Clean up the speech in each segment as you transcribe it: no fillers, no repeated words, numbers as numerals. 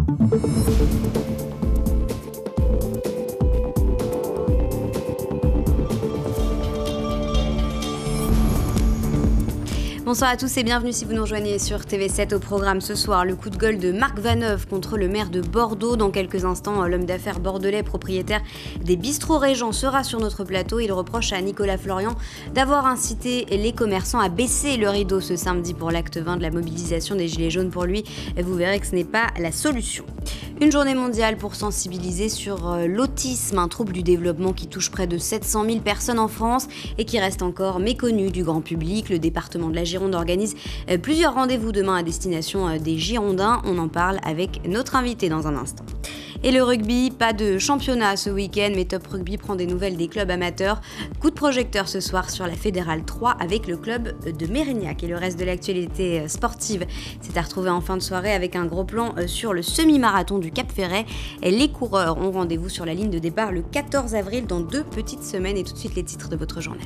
Bonsoir à tous et bienvenue si vous nous rejoignez sur TV7. Au programme ce soir, le coup de gueule de Marc Vaneuve contre le maire de Bordeaux. Dans quelques instants, l'homme d'affaires bordelais, propriétaire des bistrots Régent, sera sur notre plateau. Il reproche à Nicolas Florian d'avoir incité les commerçants à baisser le rideau ce samedi pour l'acte 20 de la mobilisation des Gilets jaunes. Pour lui, vous verrez que ce n'est pas la solution. Une journée mondiale pour sensibiliser sur l'autisme, un trouble du développement qui touche près de 700 000 personnes en France et qui reste encore méconnu du grand public. Le département de la Gironde organise plusieurs rendez-vous demain à destination des Girondins. On en parle avec notre invité dans un instant. Et le rugby, pas de championnat ce week-end, mais Top Rugby prend des nouvelles des clubs amateurs. Coup de projecteur ce soir sur la Fédérale 3 avec le club de Mérignac. Et le reste de l'actualité sportive, c'est à retrouver en fin de soirée avec un gros plan sur le semi-marathon du Cap Ferret. Les coureurs ont rendez-vous sur la ligne de départ le 14 avril dans 2 petites semaines. Et tout de suite les titres de votre journal.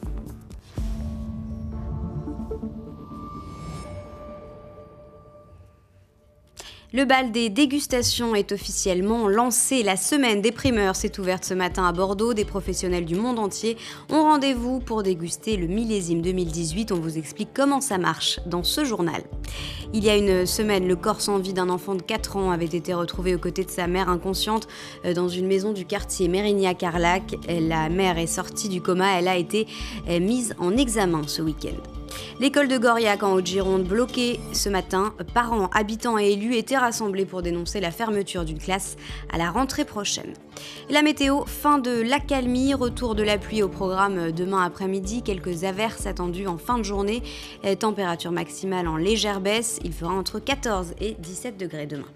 Le bal des dégustations est officiellement lancé. La semaine des primeurs s'est ouverte ce matin à Bordeaux. Des professionnels du monde entier ont rendez-vous pour déguster le millésime 2018. On vous explique comment ça marche dans ce journal. Il y a une semaine, le corps sans vie d'un enfant de 4 ans avait été retrouvé aux côtés de sa mère inconsciente dans une maison du quartier Mérignac-Carlac. La mère est sortie du coma. Elle a été mise en examen ce week-end. L'école de Goriac en Haute-Gironde bloquée ce matin. Parents, habitants et élus étaient rassemblés pour dénoncer la fermeture d'une classe à la rentrée prochaine. La météo, fin de l'accalmie, retour de la pluie au programme demain après-midi. Quelques averses attendues en fin de journée. Température maximale en légère baisse. Il fera entre 14 et 17 degrés demain.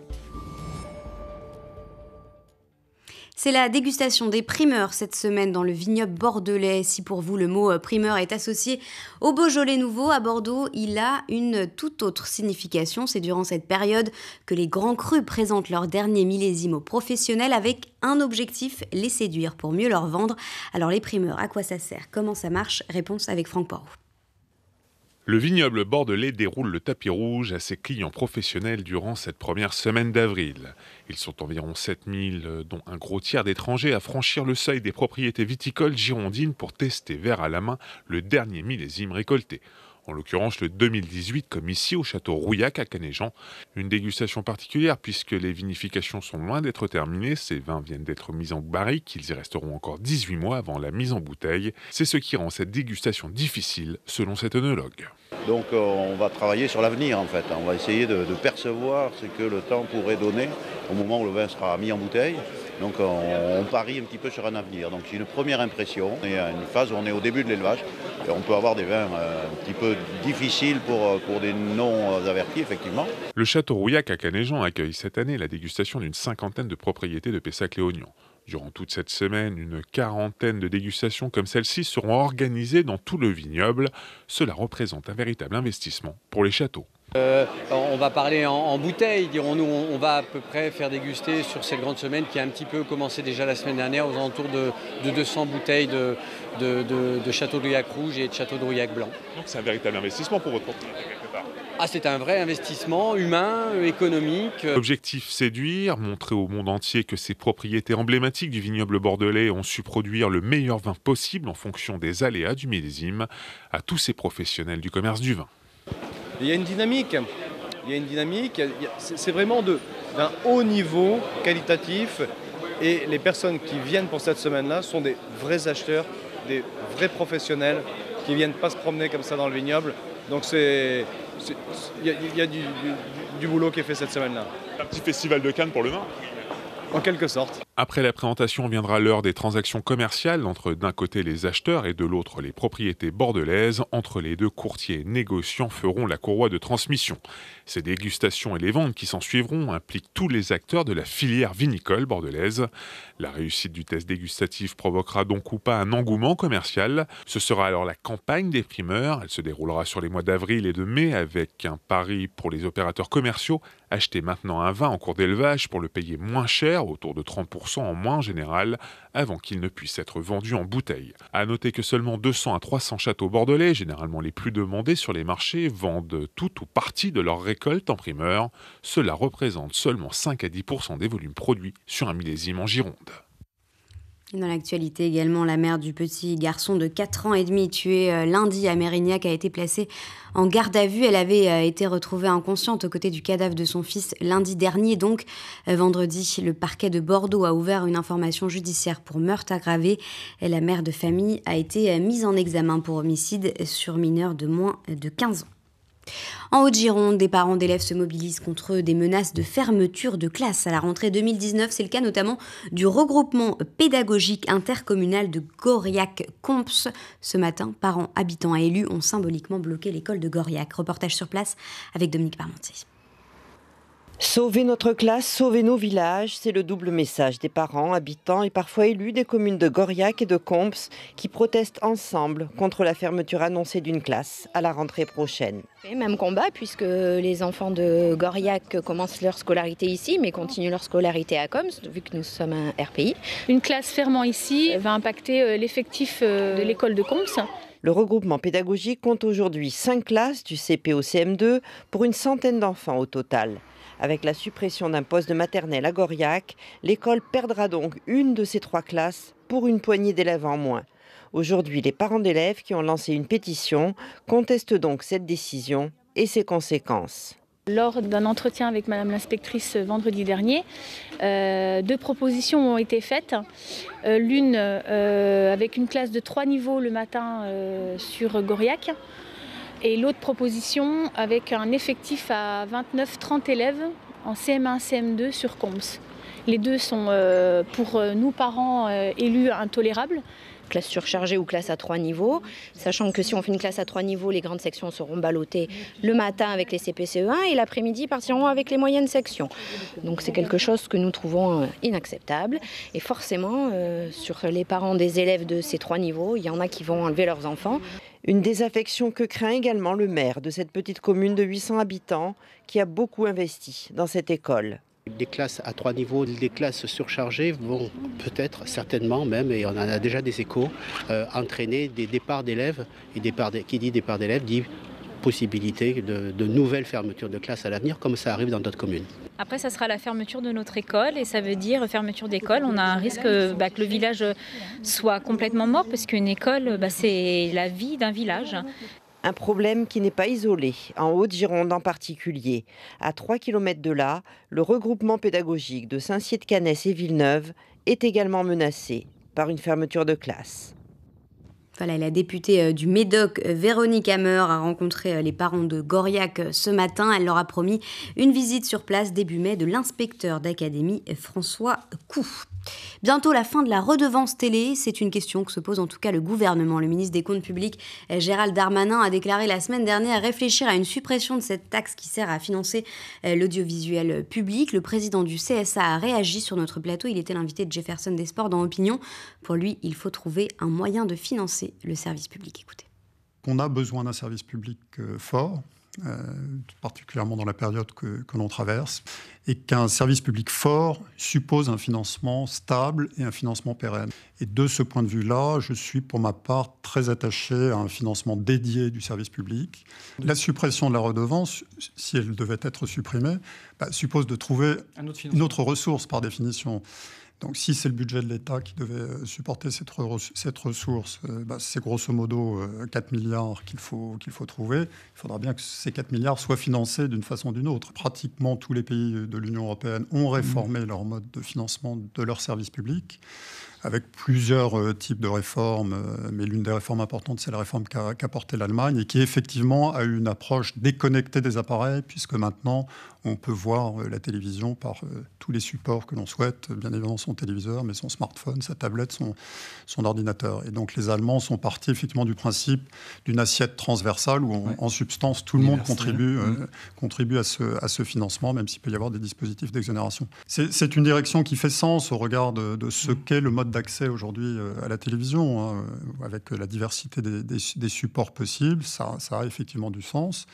C'est la dégustation des primeurs cette semaine dans le vignoble bordelais. Si pour vous le mot primeur est associé au Beaujolais nouveau, à Bordeaux, il a une toute autre signification. C'est durant cette période que les grands crus présentent leur dernier millésime aux professionnels avec un objectif, les séduire pour mieux leur vendre. Alors les primeurs, à quoi ça sert? Comment ça marche? Réponse avec Franck Porot. Le vignoble bordelais déroule le tapis rouge à ses clients professionnels durant cette première semaine d'avril. Ils sont environ 7000, dont un gros tiers d'étrangers, à franchir le seuil des propriétés viticoles girondines pour tester verre à la main le dernier millésime récolté. En l'occurrence le 2018, comme ici au château Rouillac à Canéjan. Une dégustation particulière puisque les vinifications sont loin d'être terminées. Ces vins viennent d'être mis en barrique, ils y resteront encore 18 mois avant la mise en bouteille. C'est ce qui rend cette dégustation difficile, selon cet œnologue. Donc on va travailler sur l'avenir en fait. On va essayer de percevoir ce que le temps pourrait donner au moment où le vin sera mis en bouteille. Donc on parie un petit peu sur un avenir. Donc c'est une première impression. Il y a une phase où on est au début de l'élevage. Et on peut avoir des vins un petit peu difficiles pour des non-avertis, effectivement. Le château Rouillac à Canéjan accueille cette année la dégustation d'une 50aine de propriétés de Pessac-Léognan. Durant toute cette semaine, une 40aine de dégustations comme celle-ci seront organisées dans tout le vignoble. Cela représente un véritable investissement pour les châteaux. On va parler en bouteille, dirons-nous. On va à peu près faire déguster sur cette grande semaine qui a un petit peu commencé déjà la semaine dernière aux alentours de 200 bouteilles de Château de Rouillac rouge et de Château de Rouillac blanc. Donc c'est un véritable investissement pour votre propriété quelque part. C'est un vrai investissement humain, économique. Objectif séduire, montrer au monde entier que ces propriétés emblématiques du vignoble bordelais ont su produire le meilleur vin possible en fonction des aléas du millésime à tous ces professionnels du commerce du vin. Il y a une dynamique, c'est vraiment d'un haut niveau qualitatif et les personnes qui viennent pour cette semaine-là sont des vrais acheteurs, des vrais professionnels qui ne viennent pas se promener comme ça dans le vignoble. Donc il y a du boulot qui est fait cette semaine-là. Un petit festival de Cannes pour le vin ? En quelque sorte. Après la présentation viendra l'heure des transactions commerciales entre d'un côté les acheteurs et de l'autre les propriétés bordelaises. Entre les deux, courtiers et négociants feront la courroie de transmission. Ces dégustations et les ventes qui s'en suivront impliquent tous les acteurs de la filière vinicole bordelaise. La réussite du test dégustatif provoquera donc ou pas un engouement commercial. Ce sera alors la campagne des primeurs. Elle se déroulera sur les mois d'avril et de mai avec un pari pour les opérateurs commerciaux. Achetez maintenant un vin en cours d'élevage pour le payer moins cher, autour de 30%. 10% en moins en général, avant qu'ils ne puissent être vendus en bouteille. À noter que seulement 200 à 300 châteaux bordelais, généralement les plus demandés sur les marchés, vendent tout ou partie de leur récolte en primeur. Cela représente seulement 5 à 10% des volumes produits sur un millésime en Gironde. Dans l'actualité également, la mère du petit garçon de 4 ans et demi tué lundi à Mérignac a été placée en garde à vue. Elle avait été retrouvée inconsciente aux côtés du cadavre de son fils lundi dernier. Donc, vendredi, le parquet de Bordeaux a ouvert une information judiciaire pour meurtre aggravé. Et la mère de famille a été mise en examen pour homicide sur mineur de moins de 15 ans. En Haute-Gironde, des parents d'élèves se mobilisent contre des menaces de fermeture de classe à la rentrée 2019. C'est le cas notamment du regroupement pédagogique intercommunal de Gauriac-Comps. Ce matin, parents, habitants et élus ont symboliquement bloqué l'école de Gauriac. Reportage sur place avec Dominique Parmentier. Sauver notre classe, sauver nos villages, c'est le double message des parents, habitants et parfois élus des communes de Gauriac et de Comps qui protestent ensemble contre la fermeture annoncée d'une classe à la rentrée prochaine. Même combat puisque les enfants de Gauriac commencent leur scolarité ici mais continuent leur scolarité à Comps vu que nous sommes un RPI. Une classe fermant ici va impacter l'effectif de l'école de Comps. Le regroupement pédagogique compte aujourd'hui 5 classes du CP au CM2 pour une centaine d'enfants au total. Avec la suppression d'un poste de maternelle à Gauriac, l'école perdra donc une de ces 3 classes pour une poignée d'élèves en moins. Aujourd'hui, les parents d'élèves qui ont lancé une pétition contestent donc cette décision et ses conséquences. Lors d'un entretien avec Madame l'inspectrice vendredi dernier, 2 propositions ont été faites. L'une avec une classe de 3 niveaux le matin sur Gauriac. Et l'autre proposition avec un effectif à 29-30 élèves en CM1, CM2 sur Comps. Les deux sont pour nous parents élus intolérables. Classe surchargée ou classe à 3 niveaux, sachant que si on fait une classe à 3 niveaux, les grandes sections seront ballottées le matin avec les CPCE1 et l'après-midi partiront avec les moyennes sections. Donc c'est quelque chose que nous trouvons inacceptable. Et forcément, sur les parents des élèves de ces 3 niveaux, il y en a qui vont enlever leurs enfants. Une désaffection que craint également le maire de cette petite commune de 800 habitants qui a beaucoup investi dans cette école. Des classes à 3 niveaux, des classes surchargées vont peut-être, certainement même, et on en a déjà des échos, entraîner des départs d'élèves. Et qui dit départ d'élèves dit possibilité de nouvelles fermetures de classes à l'avenir, comme ça arrive dans d'autres communes. Après, ça sera la fermeture de notre école et ça veut dire fermeture d'école. On a un risque que le village soit complètement mort parce qu'une école, c'est la vie d'un village. Un problème qui n'est pas isolé, en Haute-Gironde en particulier. À 3 km de là, le regroupement pédagogique de Saint-Sied-de-Canès et Villeneuve est également menacé par une fermeture de classe. Voilà, la députée du Médoc, Véronique Hammer, a rencontré les parents de Gauriac ce matin. Elle leur a promis une visite sur place début mai de l'inspecteur d'académie François Coup. Bientôt la fin de la redevance télé, c'est une question que se pose en tout cas le gouvernement. Le ministre des Comptes publics, Gérald Darmanin, a déclaré la semaine dernière réfléchir à une suppression de cette taxe qui sert à financer l'audiovisuel public. Le président du CSA a réagi sur notre plateau. Il était l'invité de Jefferson des Sports dans Opinion. Pour lui, il faut trouver un moyen de financer le service public. Écoutez. On a besoin d'un service public fort, particulièrement dans la période que l'on traverse, et qu'un service public fort suppose un financement stable et un financement pérenne. Et de ce point de vue-là, je suis pour ma part très attaché à un financement dédié du service public. La suppression de la redevance, si elle devait être supprimée, suppose de trouver une autre ressource par définition. Donc si c'est le budget de l'État qui devait supporter cette ressource, c'est grosso modo 4 milliards qu'il faut trouver. Il faudra bien que ces 4 milliards soient financés d'une façon ou d'une autre. Pratiquement tous les pays de l'Union européenne ont réformé leur mode de financement de leurs services publics, avec plusieurs types de réformes, mais l'une des réformes importantes, c'est la réforme qu'a portée l'Allemagne et qui effectivement a eu une approche déconnectée des appareils, puisque maintenant on peut voir la télévision par tous les supports que l'on souhaite, bien évidemment son téléviseur, mais son smartphone, sa tablette, son ordinateur. Et donc les Allemands sont partis effectivement du principe d'une assiette transversale où en substance tout le monde contribue à ce financement, même s'il peut y avoir des dispositifs d'exonération. C'est une direction qui fait sens au regard de ce qu'est le mode d'accès aujourd'hui à la télévision, avec la diversité des supports possibles. Ça a effectivement du sens.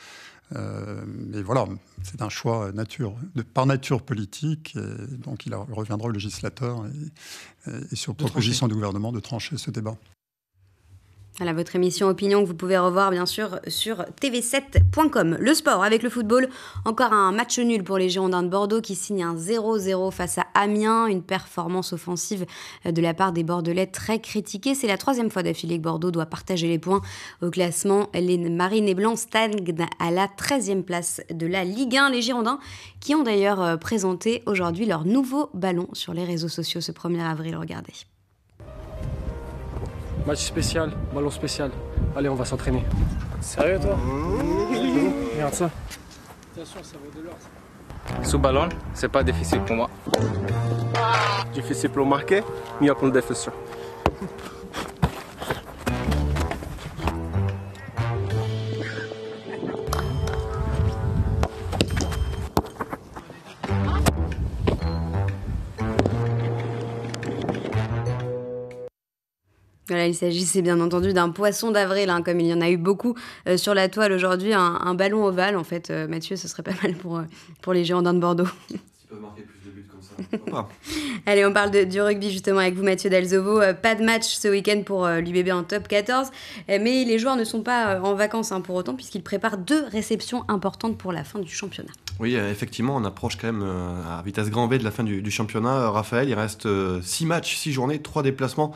Mais voilà, c'est un choix par nature politique, et donc il reviendra au législateur et sur proposition du gouvernement de trancher ce débat. Voilà votre émission Opinion que vous pouvez revoir bien sûr sur tv7.com. Le sport avec le football, encore un match nul pour les Girondins de Bordeaux qui signent un 0-0 face à Amiens. Une performance offensive de la part des Bordelais très critiquée. C'est la 3e fois d'affilée que Bordeaux doit partager les points au classement. Les Marines et Blancs stagnent à la 13e place de la Ligue 1. Les Girondins qui ont d'ailleurs présenté aujourd'hui leur nouveau ballon sur les réseaux sociaux ce 1er avril. Regardez. Match spécial, ballon spécial. Allez, on va s'entraîner. Sérieux, toi? Regarde ça. Attention, ça vaut de l'or. Ce ballon, c'est pas difficile pour moi. Difficile pour marquer, mieux pour le défenseur. Voilà, il s'agissait bien entendu d'un poisson d'avril, comme il y en a eu beaucoup sur la toile aujourd'hui, un ballon ovale. En fait, Mathieu, ce serait pas mal pour les Girondins de Bordeaux. S'ils peuvent marquer plus de buts comme ça, pourquoi pas. Allez, on parle du rugby justement avec vous, Mathieu Dalzovo. Pas de match ce week-end pour l'UBB en top 14, mais les joueurs ne sont pas en vacances pour autant, puisqu'ils préparent 2 réceptions importantes pour la fin du championnat. Oui, effectivement, on approche quand même à vitesse grand V de la fin du championnat. Raphaël, il reste 6 matchs, 6 journées, 3 déplacements,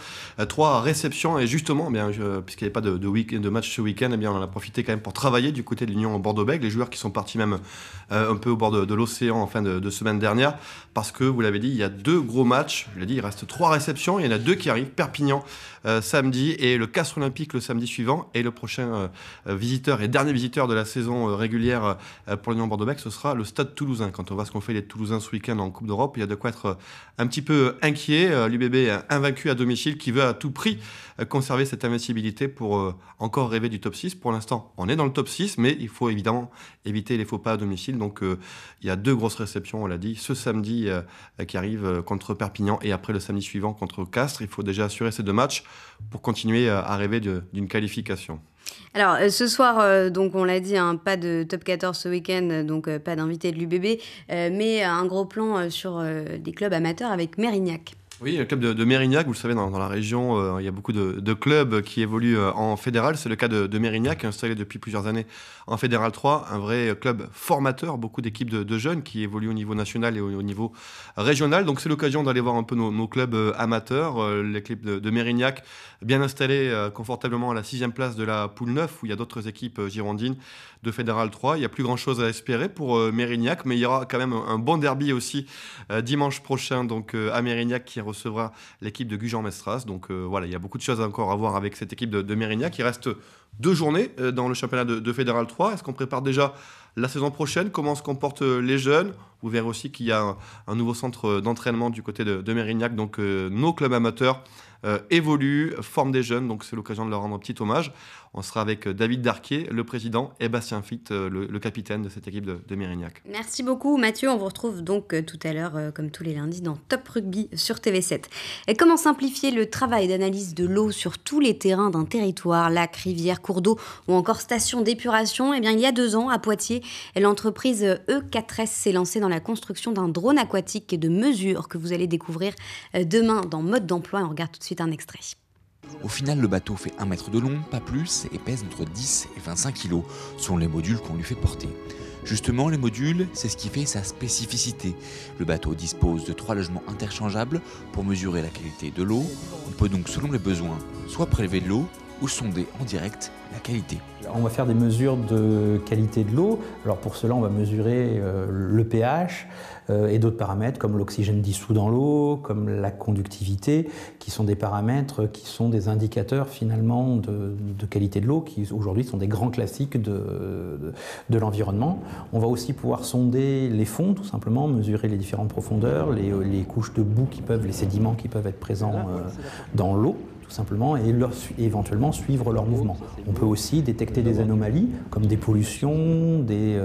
3 réceptions. Et justement, puisqu'il n'y avait pas de match ce week-end, on en a profité quand même pour travailler du côté de l'Union Bordeaux-Bègles. Les joueurs qui sont partis même un peu au bord de l'océan en fin de semaine dernière, parce que, vous l'avez dit, il y a 2 gros matchs. Je l'ai dit, il reste 3 réceptions. Il y en a 2 qui arrivent. Perpignan samedi et le Castres Olympique le samedi suivant. Et le prochain visiteur et dernier visiteur de la saison régulière pour l'Union Bordeaux-Bègles, ce sera le Stade Toulousain. Quand on voit ce qu'ont fait les Toulousains ce week-end en Coupe d'Europe, il y a de quoi être un petit peu inquiet. L'UBB invaincu à domicile qui veut à tout prix conserver cette invincibilité pour encore rêver du top 6. Pour l'instant, on est dans le top 6, mais il faut évidemment éviter les faux pas à domicile. Donc il y a 2 grosses réceptions, on l'a dit, ce samedi qui arrive contre Perpignan et après le samedi suivant contre Castres. Il faut déjà assurer ces 2 matchs pour continuer à rêver d'une qualification. Alors, ce soir, donc on l'a dit, pas de top 14 ce week-end, donc pas d'invité de l'UBB, mais un gros plan sur des clubs amateurs avec Mérignac. Oui, le club de Mérignac, vous le savez, dans la région, il y a beaucoup de clubs qui évoluent en fédéral. C'est le cas de Mérignac, installé depuis plusieurs années en fédéral 3, un vrai club formateur, beaucoup d'équipes de jeunes qui évoluent au niveau national et au niveau régional. Donc c'est l'occasion d'aller voir un peu nos clubs amateurs. L'équipe de Mérignac, bien installée confortablement à la 6e place de la poule 9, où il y a d'autres équipes girondines de fédéral 3. Il n'y a plus grand-chose à espérer pour Mérignac, mais il y aura quand même un bon derby aussi dimanche prochain, donc à Mérignac, qui recevra l'équipe de Gujan-Mestras. Donc voilà, il y a beaucoup de choses encore à voir avec cette équipe de Mérignac. Il reste 2 journées dans le championnat de fédéral 3. Est-ce qu'on prépare déjà la saison prochaine? Comment se comportent les jeunes? Vous verrez aussi qu'il y a un nouveau centre d'entraînement du côté de Mérignac. Donc nos clubs amateurs évoluent, forment des jeunes. Donc c'est l'occasion de leur rendre un petit hommage. On sera avec David Darquier, le président, et Bastien Fitt, le capitaine de cette équipe de Mérignac. Merci beaucoup Mathieu, on vous retrouve donc tout à l'heure, comme tous les lundis, dans Top Rugby sur TV7. Et comment simplifier le travail d'analyse de l'eau sur tous les terrains d'un territoire, lacs, rivières, cours d'eau ou encore stations d'épuration? Eh bien, il y a 2 ans, à Poitiers, l'entreprise E4S s'est lancée dans la construction d'un drone aquatique de mesure que vous allez découvrir demain dans Mode d'emploi. On regarde tout de suite un extrait. Au final, le bateau fait 1 mètre de long, pas plus, et pèse entre 10 et 25 kg, selon les modules qu'on lui fait porter. Justement, les modules, c'est ce qui fait sa spécificité. Le bateau dispose de 3 logements interchangeables pour mesurer la qualité de l'eau. On peut donc, selon les besoins, soit prélever de l'eau ou sonder en direct la qualité. On va faire des mesures de qualité de l'eau. Alors pour cela, on va mesurer le pH et d'autres paramètres comme l'oxygène dissous dans l'eau, comme la conductivité, qui sont des paramètres qui sont des indicateurs finalement de qualité de l'eau, qui aujourd'hui sont des grands classiques de l'environnement. On va aussi pouvoir sonder les fonds, tout simplement, mesurer les différentes profondeurs, les couches de boue les sédiments qui peuvent être présents dans l'eau, tout simplement, et éventuellement suivre leur mouvement. On peut aussi détecter des anomalies, comme des pollutions,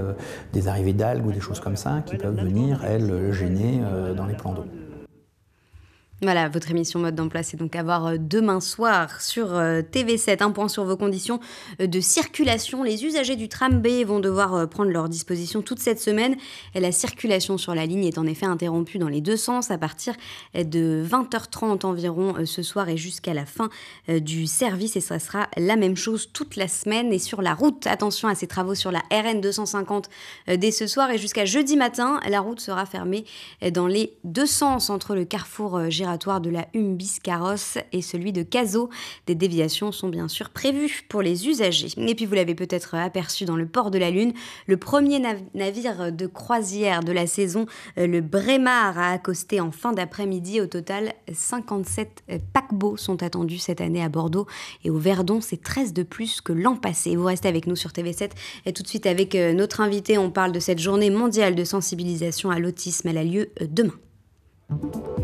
des arrivées d'algues ou des choses comme ça, qui peuvent venir, elles, gêner dans les plans d'eau. Voilà, votre émission Mode d'emploi, c'est donc à voir demain soir sur TV7. Un point sur vos conditions de circulation. Les usagers du tram B vont devoir prendre leurs dispositions toute cette semaine. Et la circulation sur la ligne est en effet interrompue dans les deux sens à partir de 20h30 environ ce soir et jusqu'à la fin du service. Et ça sera la même chose toute la semaine. Et sur la route, attention à ces travaux sur la RN 250 dès ce soir et jusqu'à jeudi matin. La route sera fermée dans les deux sens entre le carrefour giratoire de la Hume-Biscarrosse et celui de Cazaux. Des déviations sont bien sûr prévues pour les usagers. Et puis vous l'avez peut-être aperçu dans le port de la Lune, le premier navire de croisière de la saison, le Braemar, a accosté en fin d'après-midi. Au total, 57 paquebots sont attendus cette année à Bordeaux et au Verdon, c'est 13 de plus que l'an passé. Vous restez avec nous sur TV7 et tout de suite avec notre invité, on parle de cette journée mondiale de sensibilisation à l'autisme. Elle a lieu demain.